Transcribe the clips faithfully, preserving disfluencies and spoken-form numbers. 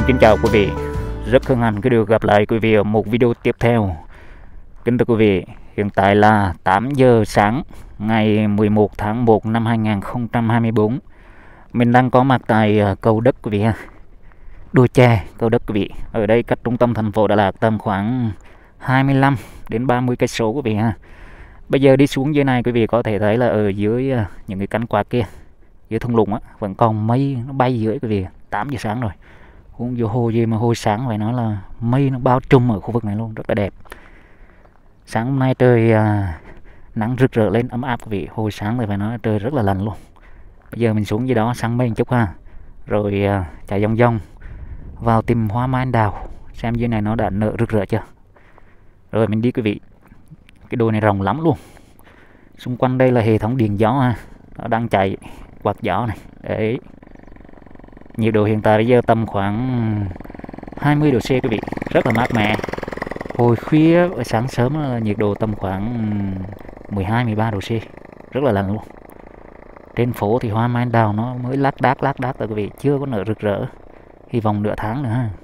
kính chào quý vị, rất hân hạnh khi được gặp lại quý vị ở một video tiếp theo. Kính thưa quý vị, hiện tại là tám giờ sáng ngày mười một tháng một năm hai nghìn không trăm hai mươi tư. Mình đang có mặt tại cầu đất quý vị ha, Đồi Chè, cầu đất quý vị. Ở đây cách trung tâm thành phố Đà Lạt tầm khoảng hai mươi lăm đến ba mươi cây số quý vị ha. Bây giờ đi xuống dưới này quý vị có thể thấy là ở dưới những cái cánh quạt kia, dưới thung lũng á, vẫn còn mây nó bay dưới quý vị. Tám giờ sáng rồi, cũng vô hồ gì mà hồi sáng phải nói là mây nó bao trùm ở khu vực này luôn, rất là đẹp. Sáng hôm nay trời à, nắng rực rỡ lên ấm áp quý vị. Hồi sáng thì phải nói trời rất là lạnh luôn. Bây giờ mình xuống dưới đó săn mây một chút ha, rồi à, chạy vòng vòng vào tìm hoa mai anh đào, xem dưới này nó đã nở rực rỡ chưa. Rồi mình đi quý vị. Cái đồi này rộng lắm luôn. Xung quanh đây là hệ thống điện gió ha, nó đang chạy quạt gió này. Đấy, nhiệt độ hiện tại bây giờ tầm khoảng hai mươi độ C quý vị, rất là mát mẻ. Hồi khuya sáng sớm là nhiệt độ tầm khoảng mười hai mười ba độ C, rất là lạnh luôn. Trên phố thì hoa mai anh đào nó mới lác đác lác đác rồi quý vị, chưa có nở rực rỡ. Hy vọng nửa tháng nữa ha.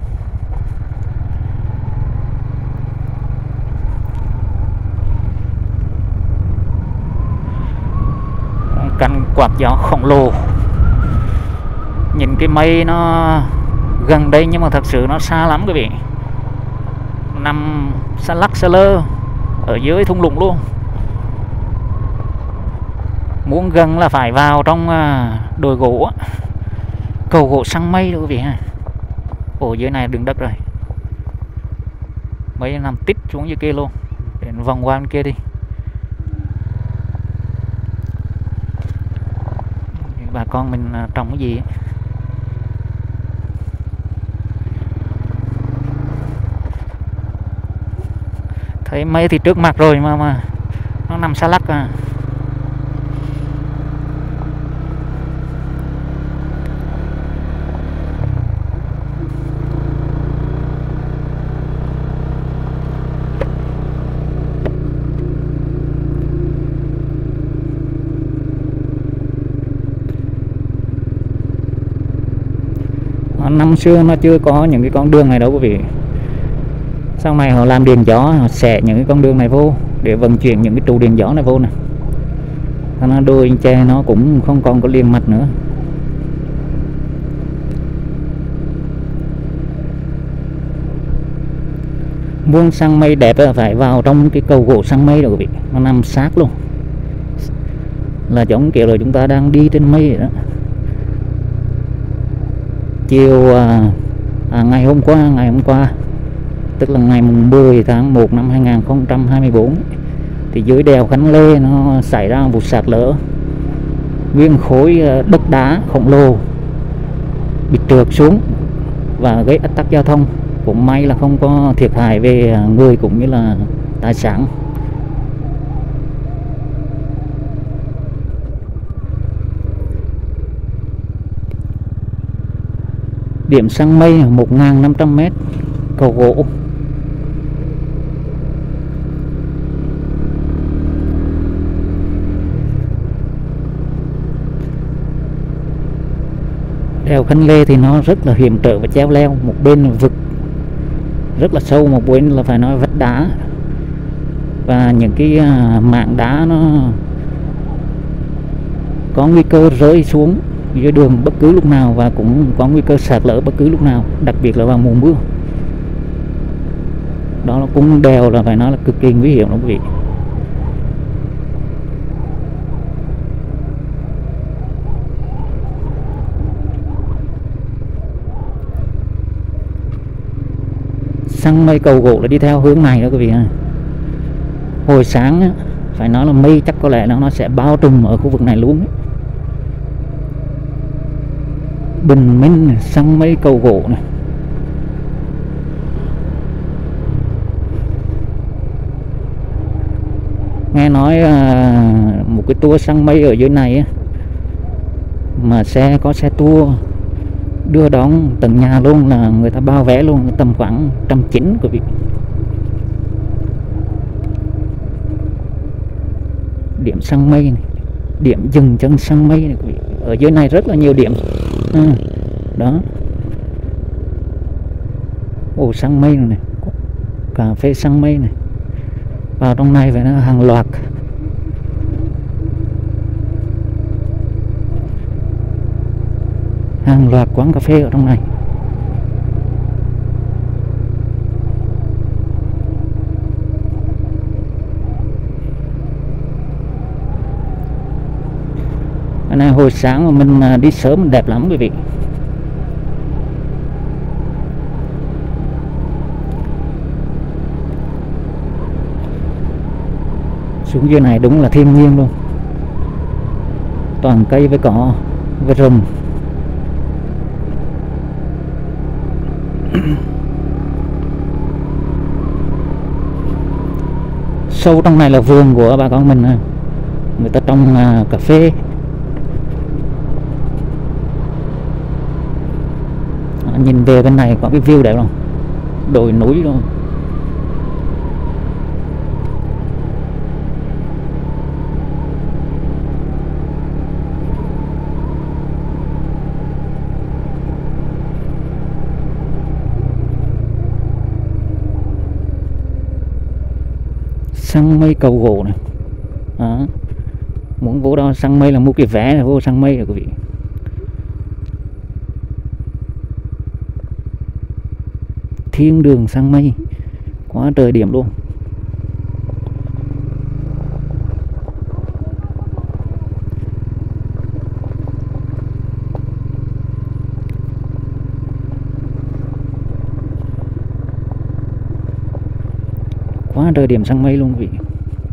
Cánh quạt gió khổng lồ. Nhìn cái mây nó gần đây nhưng mà thật sự nó xa lắm quý vị, nằm xa lắc xa lơ ở dưới thung lũng luôn. Muốn gần là phải vào trong đồi gỗ, cầu gỗ săn mây đó quý vị ha. Ồ, dưới này đường đất rồi, mây nằm tít xuống dưới kia luôn. Đến vòng qua bên kia đi. Bà con mình trồng cái gì ấy. Thấy mây thì trước mặt rồi mà mà nó nằm xa lắc à. Năm xưa nó chưa có những cái con đường này đâu quý vị. Sau này họ làm điện gió, họ xẻ những cái con đường này vô để vận chuyển những cái trụ điện gió này vô này. Nó đôi tre nó cũng không còn có liền mạch nữa. Muốn săn mây đẹp là phải vào trong cái cầu gỗ săn mây rồi quý vị. Nó nằm sát luôn, là giống kiểu là chúng ta đang đi trên mây vậy đó. Chiều à, à, ngày hôm qua ngày hôm qua tức là ngày mười tháng một năm hai nghìn không trăm hai mươi tư thì dưới đèo Khánh Lê nó xảy ra một vụ sạt lở. Nguyên khối đất đá khổng lồ bị trượt xuống và gây ách tắc giao thông. Cũng may là không có thiệt hại về người cũng như là tài sản. Điểm săn mây một nghìn năm trăm mét, cầu gỗ. Đèo Khánh Lê thì nó rất là hiểm trở và treo leo. Một bên vực rất là sâu, một bên là phải nói vách đá. Và những cái mảng đá nó có nguy cơ rơi xuống dưới đường bất cứ lúc nào, và cũng có nguy cơ sạt lở bất cứ lúc nào, đặc biệt là vào mùa mưa. Đó là cũng đèo là phải nói là cực kỳ nguy hiểm đó quý vị. Săn mây cầu gỗ là đi theo hướng này đó quý vị ha. Hồi sáng á, phải nói là mây chắc có lẽ nó nó sẽ bao trùm ở khu vực này luôn ấy. Bình minh này, săn mây cầu gỗ này. Nghe nói à, một cái tour săn mây ở dưới này á, mà xe có xe tour đưa đón tận nhà luôn, là người ta bao vé luôn, tầm khoảng trăm chín quý vị. Điểm săn mây này, điểm dừng chân săn mây này quý vị. Ở dưới này rất là nhiều điểm à, đó. Ồ, xăng mây này, cà phê xăng mây này. Vào trong này phải nó hàng loạt. Hàng loạt quán cà phê ở trong này. Cái này hồi sáng mà mình đi sớm đẹp lắm quý vị. Xuống dưới này đúng là thiên nhiên luôn, toàn cây với cỏ với rừng. Sâu trong này là vườn của bà con mình, người ta trồng uh, cà phê. À, nhìn về bên này có cái view đẹp không, đồi núi luôn. Săn mây cầu gỗ này. Đó. Muốn vô đó săn mây là mua cái vé này vô săn mây rồi quý vị. Thiên đường săn mây, quá trời điểm luôn. Quá trời điểm săn mây luôn quý vị.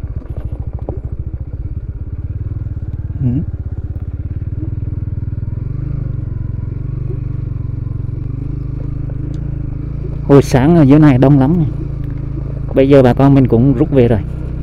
Ừ. Hồi sáng ở dưới này đông lắm. Bây giờ bà con mình cũng rút về rồi.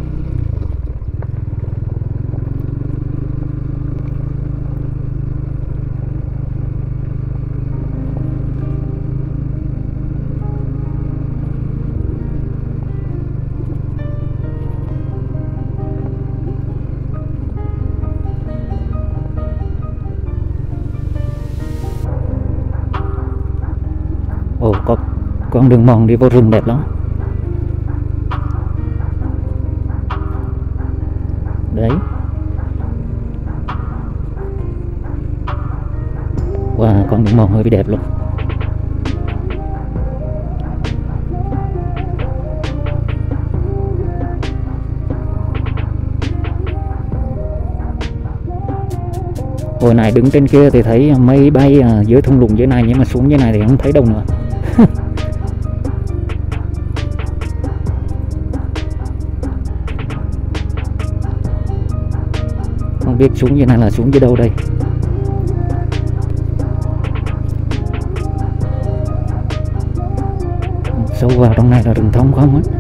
Ồ, có con đường mòn đi vô rừng đẹp lắm. Đấy. Wow, con đường mòn hơi bị đẹp luôn. Hồi này đứng trên kia thì thấy mây bay dưới thung lũng dưới này, nhưng mà xuống dưới này thì không thấy đâu nữa. Không biết xuống dưới này là xuống dưới đâu đây. Sâu vào trong này là rừng thông không á.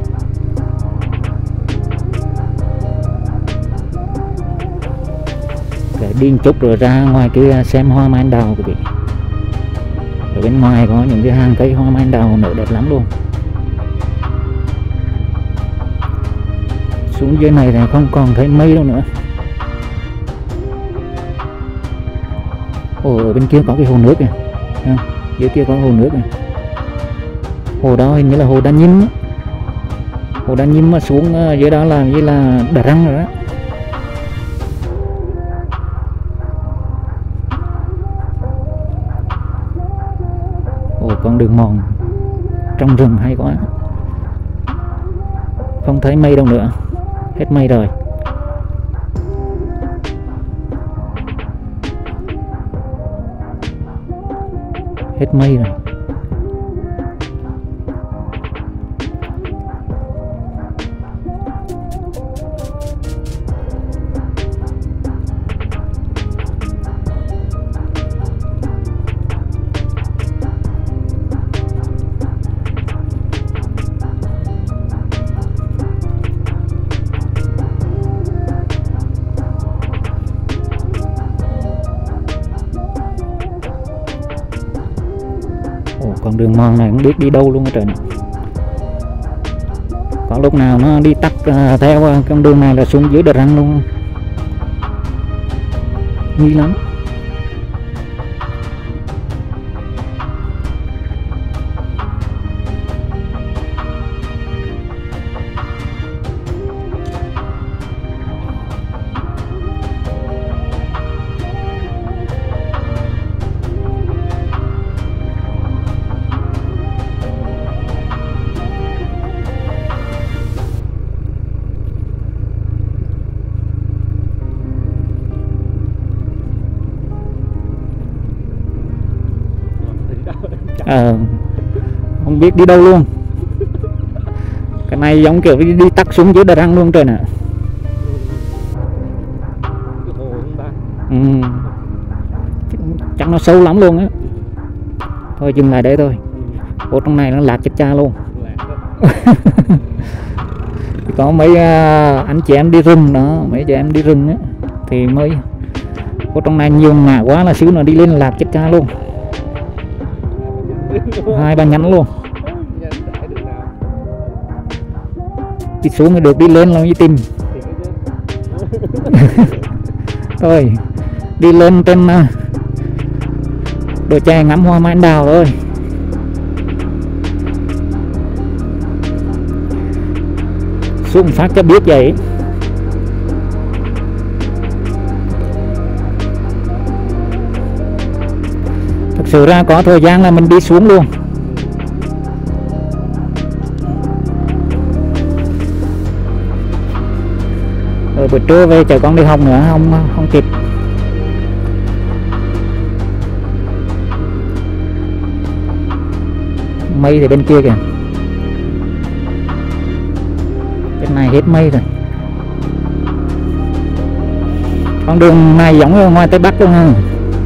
Để đi một chút rồi ra ngoài kia xem hoa mai anh đào quý vị. Ở bên ngoài có những cái hàng cây hoa mai anh đào nở đẹp lắm luôn. Xuống dưới này thì không còn thấy mây đâu nữa. Ồ, ở bên kia có cái hồ nước kìa. Dưới kia có hồ nước này. Hồ đó hình như là hồ Đa Nhiêm. Hồ Đa Nhiêm mà xuống dưới đó là như là Đà Răng rồi đó. Ồ, con đường mòn trong rừng hay quá. Không thấy mây đâu nữa, hết mây rồi. Hết mây rồi. Con đường mòn này không biết đi đâu luôn á trời này. Có lúc nào nó đi tắt uh, theo uh, con đường này là xuống dưới Đà Răng luôn. Nguy lắm. Ờ, không biết đi đâu luôn. Cái này giống kiểu đi, đi tắt xuống dưới đà răng luôn trời nè. Ừ. Chắc nó sâu lắm luôn á. Thôi dừng lại đấy thôi. Ô trong này nó lạc chết cha luôn. Có mấy uh, anh chị em đi rừng đó, mấy chị em đi rừng á thì mới. Ô trong này nhiều ngã quá là xíu nó đi lên lạc chết cha luôn. Hai ba nhánh luôn. Đi xuống thì được, đi lên là mới tìm. Thôi đi lên trên uh, đồi chè ngắm hoa mai anh đào thôi. Xuống phát cho biết vậy. Thực sự ra có thời gian là mình đi xuống luôn. Rồi buổi trưa về chở con đi học nữa không không kịp. Mây thì bên kia kìa. Bên này hết mây rồi. Con đường này giống ở ngoài Tây Bắc luôn ha.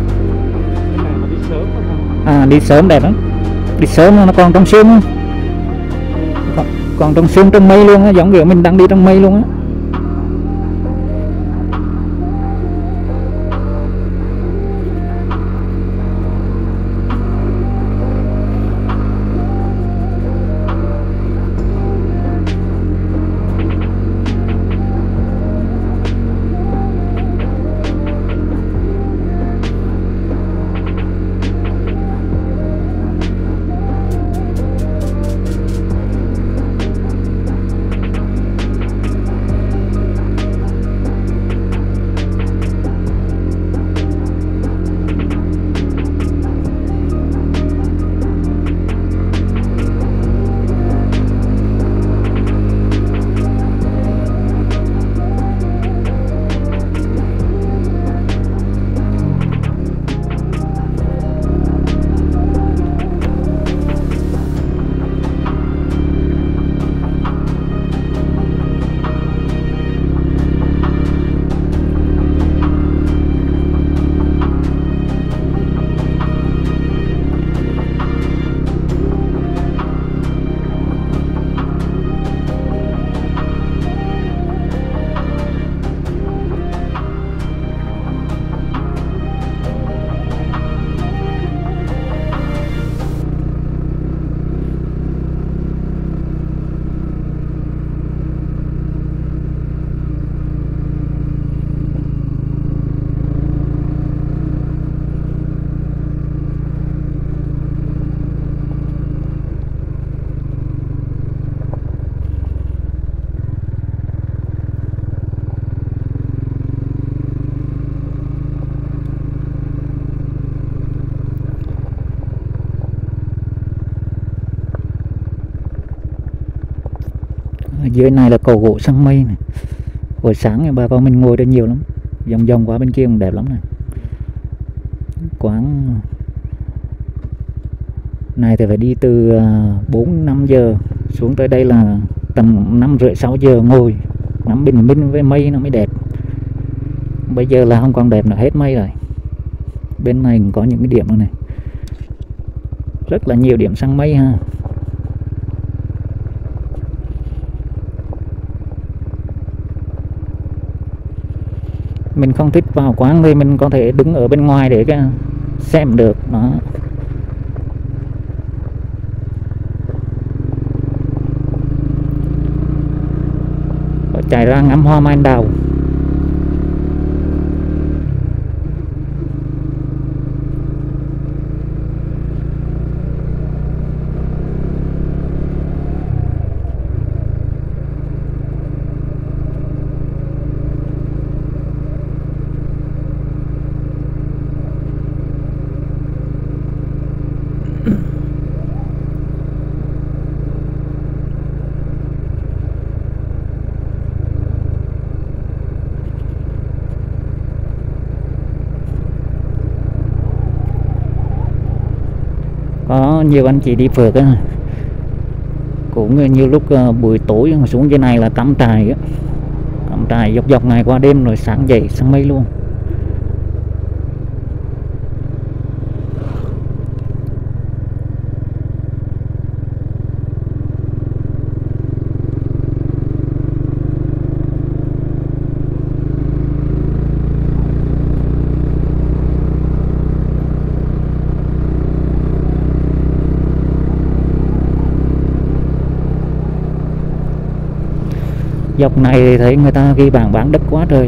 À đi sớm đẹp lắm. Đi sớm nó còn trong sương. Còn, còn trong sương trong mây luôn á, giống kiểu mình đang đi trong mây luôn á. Ở dưới này là cầu gỗ sang mây này. Buổi sáng bà con mình ngồi đây nhiều lắm. Vòng vòng qua bên kia cũng đẹp lắm này. Quán này thì phải đi từ bốn năm giờ xuống tới đây là tầm năm rưỡi sáu giờ ngồi ngắm bình minh với mây nó mới đẹp. Bây giờ là không còn đẹp nữa, hết mây rồi. Bên này cũng có những cái điểm này, rất là nhiều điểm sang mây ha. Mình không thích vào quán thì mình có thể đứng ở bên ngoài để xem được đó. Chạy ra ngắm hoa mai anh đào. nhiều anh chị đi phượt á, cũng như lúc uh, buổi tối xuống dưới này là cắm trại á, cắm trại dọc dọc ngày qua đêm rồi sáng dậy săn mây luôn. Dọc này thì thấy người ta ghi bảng bán đất quá trời.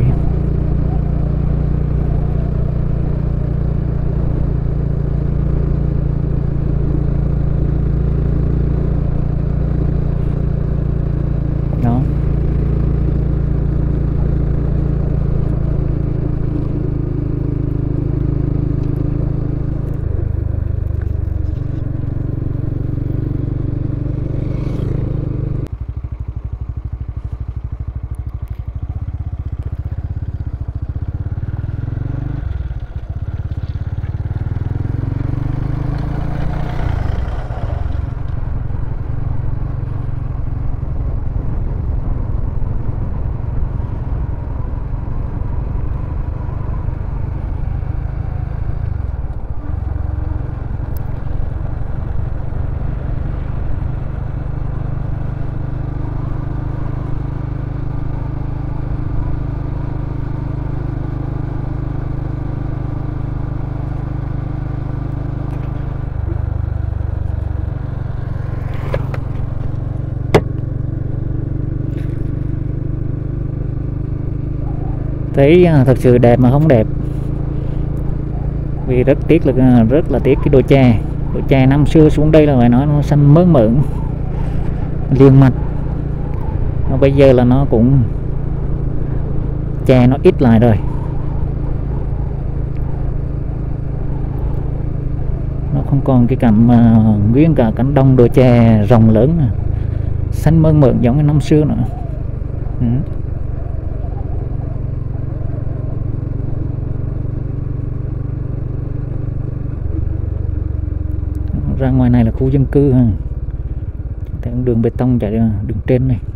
Đó. Thấy thật sự đẹp mà không đẹp, vì rất tiếc là rất là tiếc cái đồi chè. Đồi chè năm xưa xuống đây là phải nói nó xanh mơn mởn liền mạch, nó bây giờ là nó cũng chè nó ít lại rồi, nó không còn cái cảnh mà nguyên cả cánh đồng đồi chè rộng lớn xanh mơn mởn giống như năm xưa nữa. Ừ. Ra ngoài này là khu dân cư ha, theo đường bê tông chạy đường trên này.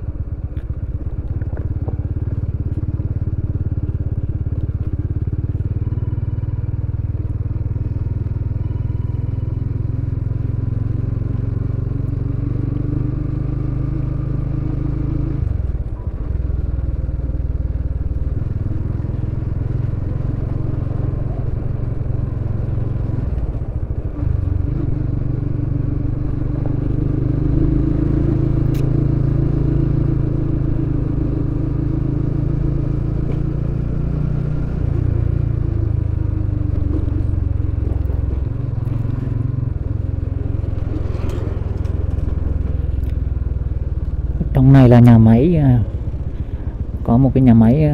Trong này là nhà máy, có một cái nhà máy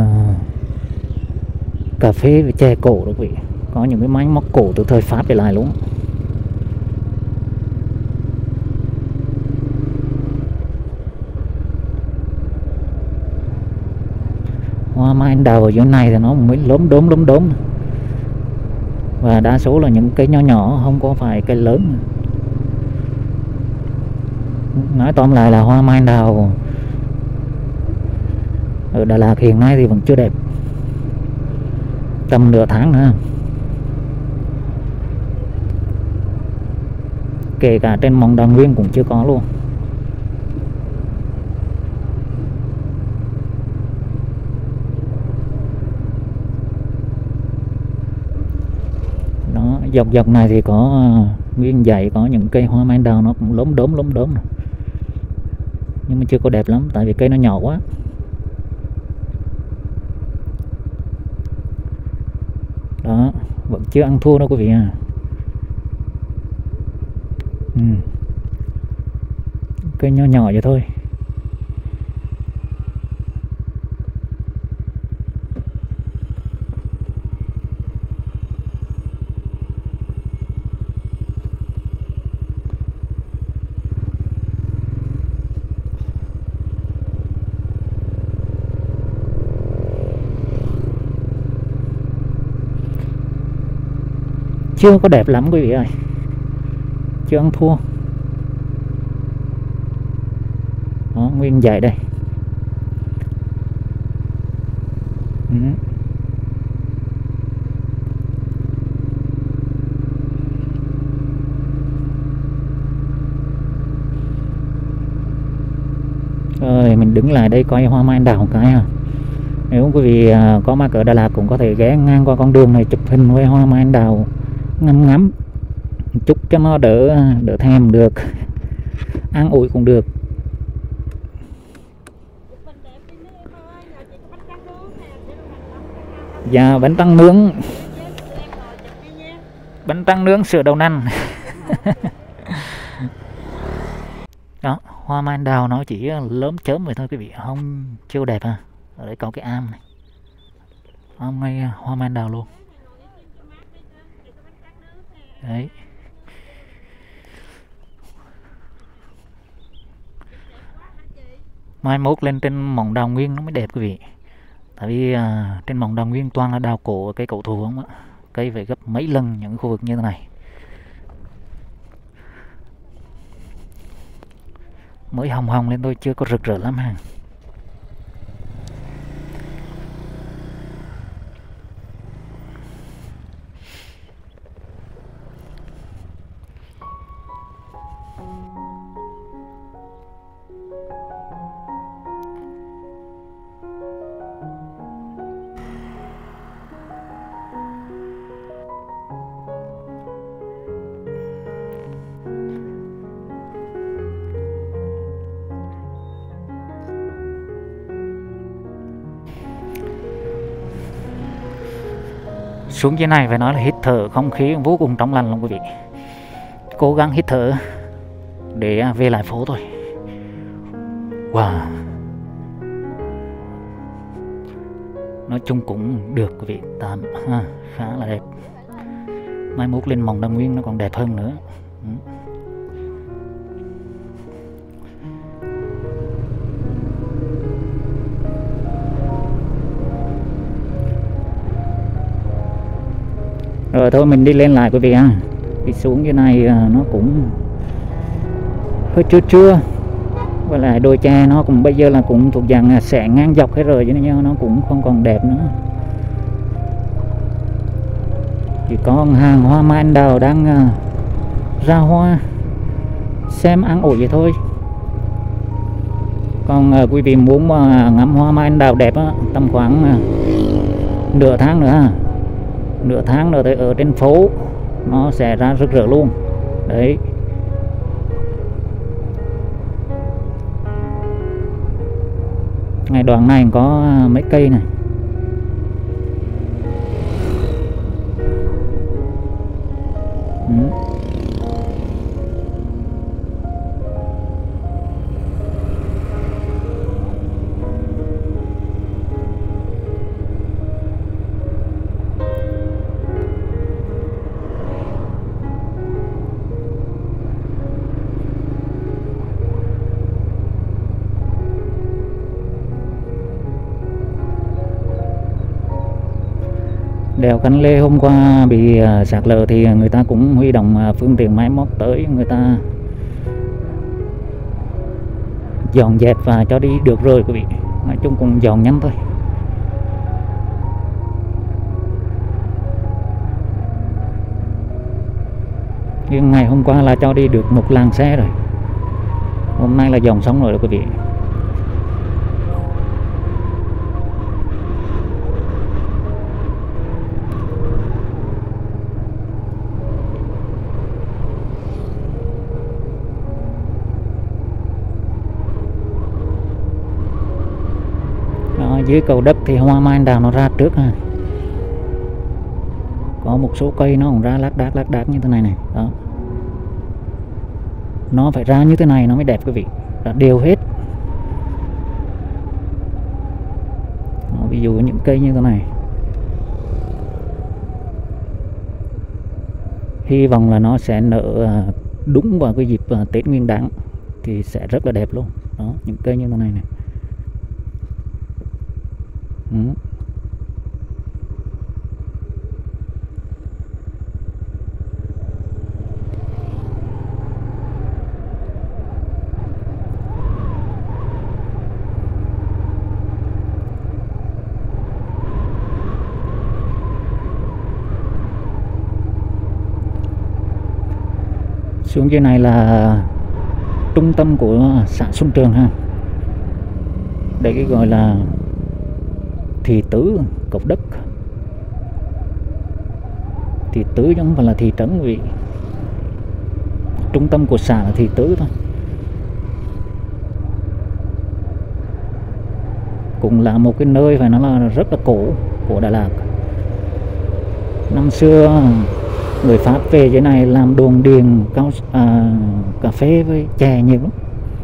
cà phê và chè cổ đó quý vị, có những cái máy móc cổ từ thời Pháp để lại luôn. Hoa mai anh đào ở dưới này thì nó mới lốm đốm lốm đốm, và đa số là những cây nho nhỏ, không có phải cây lớn. Nói tóm lại là hoa mai anh đào ở Đà Lạt hiện nay thì vẫn chưa đẹp, tầm nửa tháng nữa, kể cả trên Mont Đà Nguyên cũng chưa có luôn. Đó, dọc dọc này thì có nguyên dãy có những cây hoa mai anh đào, nó cũng lốm đốm lốm đốm rồi, nhưng mà chưa có đẹp lắm tại vì cây nó nhỏ quá. Đó, vẫn chưa ăn thua đâu quý vị à. Ừ. Cây nhỏ nhỏ vậy thôi. Chưa có đẹp lắm quý vị ơi. chưa ăn thua. Đó, nguyên dải đây. Ừ. Rồi mình đứng lại đây coi hoa mai anh đào một cái ha. Nếu quý vị có mặt ở Đà Lạt cũng có thể ghé ngang qua con đường này chụp hình với hoa mai anh đào ngắm ngắm chút cho nó đỡ đỡ thèm được, ăn ủi cũng được. Dạ bánh tráng nướng, bánh tráng nướng sữa đậu nành. Đó, hoa mai anh đào nó chỉ lớn chớm vậy thôi quý vị, không chưa đẹp ha. Ở đây có cái am này, am ngay hoa mai anh đào luôn. Đấy. Mai mốt lên trên mỏng đào nguyên nó mới đẹp quý vị. Tại vì à, trên mỏng đào nguyên toàn là đào cổ, cây cổ thụ không á. Cây phải gấp mấy lần những khu vực như thế này. Mới hồng hồng lên thôi, chưa có rực rỡ lắm ha. Xuống dưới này phải nói là hít thở không khí vô cùng trong lành luôn quý vị. Cố gắng hít thở để về lại phố thôi. Wow. Nói chung cũng được quý vị, tạm ha, khá là đẹp. Mai mốt lên mỏng đào nguyên nó còn đẹp hơn nữa. Rồi thôi mình đi lên lại quý vị ha. Đi xuống cái này nó cũng hơi trưa trưa. Và lại đồi tre nó cũng bây giờ là cũng thuộc dạng xẻ ngang dọc hết rồi, cho nên nó cũng không còn đẹp nữa. Chỉ có hàng hoa mai anh đào đang ra hoa, xem ăn ủi vậy thôi. Còn quý vị muốn mà ngắm hoa mai anh đào đẹp á, tầm khoảng nửa tháng nữa ha. Nửa tháng nữa thì ở trên phố nó sẽ ra rực rỡ luôn. Đấy. Ngay đoạn này có mấy cây này. Ừ. Đèo Cánh Lê hôm qua bị sạt lở thì người ta cũng huy động phương tiện máy móc tới, người ta dọn dẹp và cho đi được rồi quý vị. Nói chung cũng dọn nhanh thôi. Nhưng ngày hôm qua là cho đi được một làn xe rồi. Hôm nay là dọn xong rồi đó quý vị. Dưới cầu đất thì hoa mai anh đào nó ra trước ha. Có một số cây nó cũng ra lác đác lác đác như thế này này. Đó. Nó phải ra như thế này nó mới đẹp quý vị. Đã đều hết. Đó, ví dụ những cây như thế này. Hy vọng là nó sẽ nở đúng vào cái dịp Tết Nguyên Đán thì sẽ rất là đẹp luôn. Đó, những cây như thế này này. Ừ. Xuống dưới này là trung tâm của xã Xuân Trường ha. Đây cái gọi là thị tứ Cốc Đất. Thị tứ chứ không phải là thị trấn quý vị. Trung tâm của xã là thị tứ thôi. Cũng là một cái nơi phải nói là rất là cổ của Đà Lạt. Năm xưa người Pháp về dưới này làm đồn điền cao à, cà phê với chè nhiều lắm.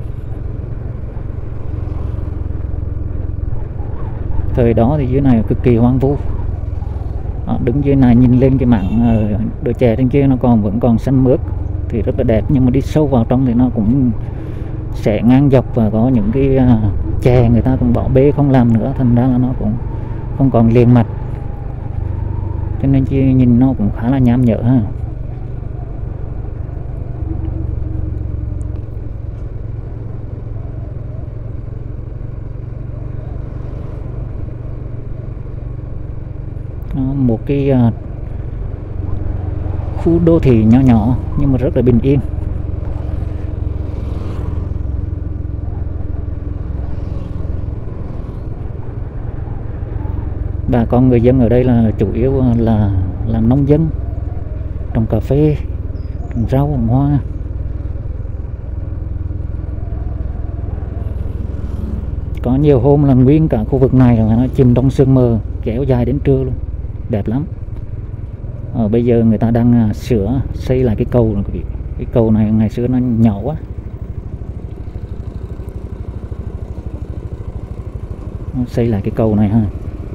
Thời đó thì dưới này cực kỳ hoang vu. Đó, đứng dưới này nhìn lên cái mảng đồi chè trên kia nó còn vẫn còn xanh mướt thì rất là đẹp, nhưng mà đi sâu vào trong thì nó cũng sẽ ngang dọc và có những cái uh, chè người ta cũng bỏ bê không làm nữa, thành ra là nó cũng không còn liền mạch, cho nên chỉ nhìn nó cũng khá là nham nhở ha. Một cái uh, khu đô thị nhỏ nhỏ nhưng mà rất là bình yên. Bà con người dân ở đây là chủ yếu là làm nông dân, trồng cà phê, trồng rau, trồng hoa. Có nhiều hôm là nguyên cả khu vực này là nó chìm trong sương mờ kéo dài đến trưa luôn, đẹp lắm. Ờ, bây giờ người ta đang sửa xây lại cái cầu này, cái cầu này ngày xưa nó nhỏ quá. Xây lại cái cầu này ha.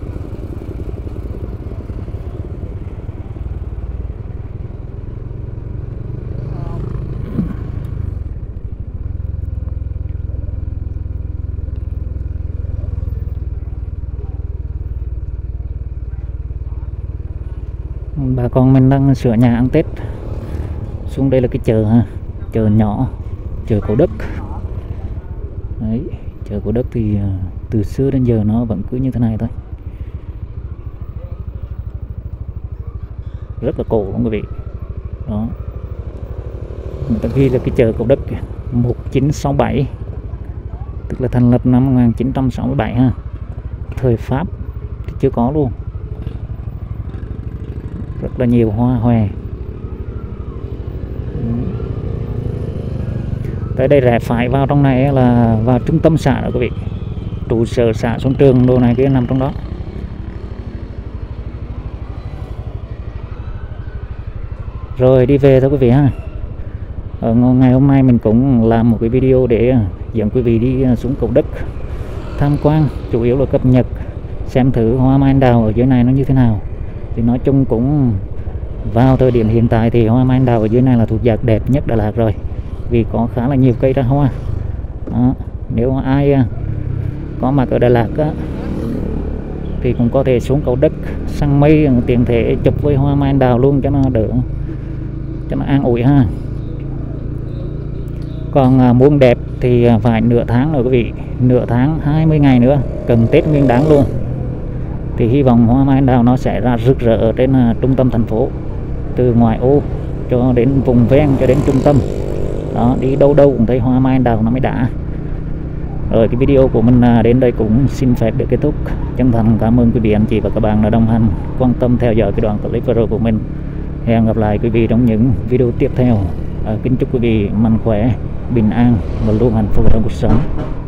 Bà con mình đang sửa nhà ăn Tết. Xuống đây là cái chợ ha, chợ nhỏ, chợ Cầu Đất. Đấy, chợ Cầu Đất thì từ xưa đến giờ nó vẫn cứ như thế này thôi. Rất là cổ không quý vị. Đó. Người ta ghi là cái chợ Cầu Đất một nghìn chín trăm sáu mươi bảy, tức là thành lập năm một nghìn chín trăm sáu mươi bảy ha. Thời Pháp thì chưa có luôn. Rất là nhiều hoa hòe. Tới đây rẽ phải vào trong này là vào trung tâm xã rồi quý vị. Trụ sở xã Xuân Trường đồ này kia nằm trong đó. Rồi đi về thôi quý vị ha. Ở ngày hôm nay mình cũng làm một cái video để dẫn quý vị đi xuống Cầu Đất tham quan, chủ yếu là cập nhật xem thử hoa mai anh đào ở dưới này nó như thế nào. Thì nói chung cũng vào thời điểm hiện tại thì hoa mai anh đào ở dưới này là thuộc dạng đẹp nhất Đà Lạt rồi, vì có khá là nhiều cây ra hoa. Đó. Nếu ai có mặt ở Đà Lạt á, thì cũng có thể xuống Cầu Đất săn mây tiện thể chụp với hoa mai anh đào luôn cho nó đỡ, cho nó an ủi ha. Còn à, muốn đẹp thì phải nửa tháng rồi quý vị, nửa tháng hai mươi ngày nữa cần Tết Nguyên Đán luôn, thì hy vọng hoa mai anh đào nó sẽ ra rực rỡ ở trên uh, trung tâm thành phố, từ ngoại ô cho đến vùng ven cho đến trung tâm. Đó, đi đâu đâu cũng thấy hoa mai anh đào nó mới đã. Rồi cái video của mình uh, đến đây cũng xin phép được kết thúc. Chân thành cảm ơn quý vị anh chị và các bạn đã đồng hành quan tâm theo dõi cái đoạn clip vừa rồi của mình. Hẹn gặp lại quý vị trong những video tiếp theo. Uh, kính chúc quý vị mạnh khỏe, bình an và luôn hạnh phúc trong cuộc sống.